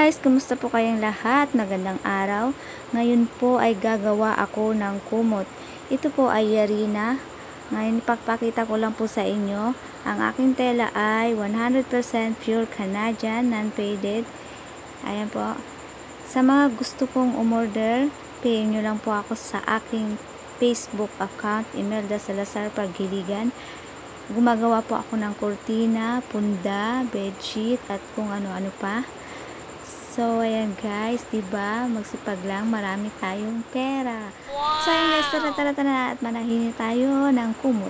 guys, kumusta po kayong lahat? Magandang araw. Ngayon po ay gagawa ako ng kumot. Ito po ay yarina. Ngayon ipapakita ko lang po sa inyo. Ang aking tela ay 100% pure Canadian, non-faded. Ayan po. Sa mga gusto kong umorder, PM nyo lang po ako sa aking Facebook account, Imelda Salazar Paghiligan. Gumagawa po ako ng kurtina, punda, bedsheet, at kung ano-ano pa. So, ayan guys, diba? Magsipag lang, marami tayong pera. Wow! So, ayan guys, tara na at manahin tayo ng kumot.